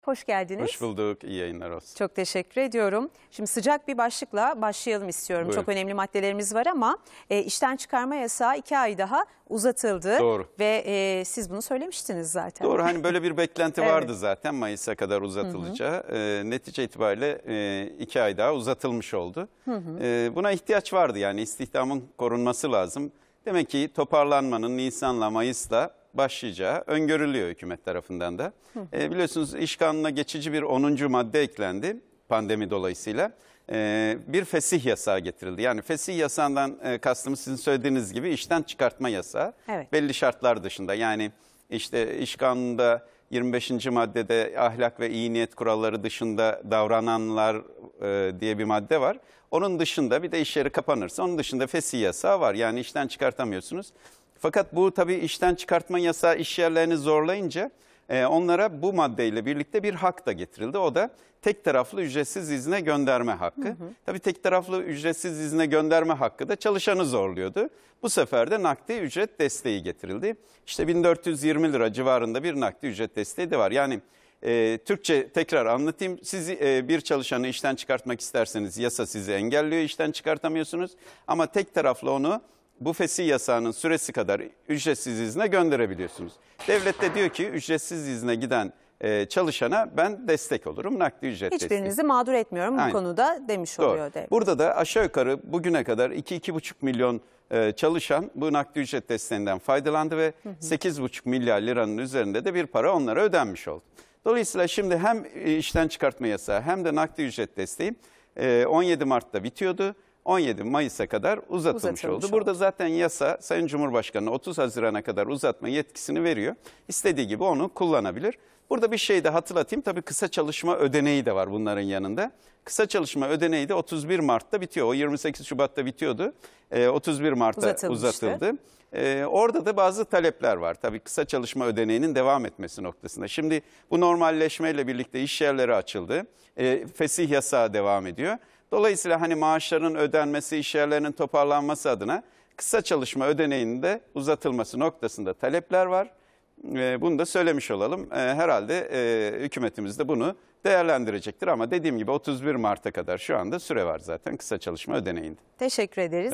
hoş geldiniz. Hoş bulduk, iyi yayınlar olsun. Çok teşekkür ediyorum. Şimdi sıcak bir başlıkla başlayalım istiyorum. Buyurun. Çok önemli maddelerimiz var ama işten çıkarma yasağı 2 ay daha uzatıldı. Doğru. Ve siz bunu söylemiştiniz zaten. Doğru, hani böyle bir beklenti Evet. vardı zaten Mayıs'a kadar uzatılacağı. Netice itibariyle 2 ay daha uzatılmış oldu. Buna ihtiyaç vardı, yani istihdamın korunması lazım. Demek ki toparlanmanın Nisan'la Mayıs'la başlayacağı öngörülüyor hükümet tarafından da. Biliyorsunuz iş kanununa geçici bir 10. madde eklendi pandemi dolayısıyla. Bir fesih yasağı getirildi. Yani fesih yasağından kastımız sizin söylediğiniz gibi işten çıkartma yasağı. Evet. Belli şartlar dışında, yani işte iş kanununda 25. maddede ahlak ve iyi niyet kuralları dışında davrananlar diye bir madde var. Onun dışında bir de iş yeri kapanırsa onun dışında fesih yasağı var. Yani işten çıkartamıyorsunuz. Fakat bu tabii işten çıkartma yasağı iş yerlerini zorlayınca onlara bu maddeyle birlikte bir hak da getirildi. O da tek taraflı ücretsiz izne gönderme hakkı. Tabii tek taraflı ücretsiz izne gönderme hakkı da çalışanı zorluyordu. Bu sefer de nakdi ücret desteği getirildi. İşte 1420 lira civarında bir nakdi ücret desteği de var. Yani Türkçe tekrar anlatayım. Siz bir çalışanı işten çıkartmak isterseniz yasa sizi engelliyor, işten çıkartamıyorsunuz. Ama tek taraflı onu bu fesih yasağının süresi kadar ücretsiz izne gönderebiliyorsunuz. Devlet de diyor ki ücretsiz izne giden çalışana ben destek olurum, nakdi ücret desteği. Hiçbirinizi mağdur etmiyorum bu konuda demiş oluyor devlet. Burada da aşağı yukarı bugüne kadar 2-2,5 milyon çalışan bu nakdi ücret desteğinden faydalandı ve 8,5 milyar liranın üzerinde de bir para onlara ödenmiş oldu. Dolayısıyla şimdi hem işten çıkartma yasağı hem de nakdi ücret desteği 17 Mart'ta bitiyordu. 17 Mayıs'a kadar uzatılmış oldu. Burada zaten yasa Sayın Cumhurbaşkanı'na 30 Haziran'a kadar uzatma yetkisini veriyor. İstediği gibi onu kullanabilir. Burada bir şey de hatırlatayım. Tabii kısa çalışma ödeneği de var bunların yanında. Kısa çalışma ödeneği de 31 Mart'ta bitiyor. O 28 Şubat'ta bitiyordu. 31 Mart'ta uzatıldı. Orada da bazı talepler var. Tabii kısa çalışma ödeneğinin devam etmesi noktasında. Şimdi bu normalleşmeyle birlikte iş yerleri açıldı. Fesih yasağı devam ediyor. Dolayısıyla hani maaşların ödenmesi, iş yerlerinin toparlanması adına kısa çalışma ödeneğinin de uzatılması noktasında talepler var. Bunu da söylemiş olalım. Herhalde hükümetimiz de bunu değerlendirecektir. Ama dediğim gibi 31 Mart'a kadar şu anda süre var zaten kısa çalışma ödeneğinde. Teşekkür ederiz.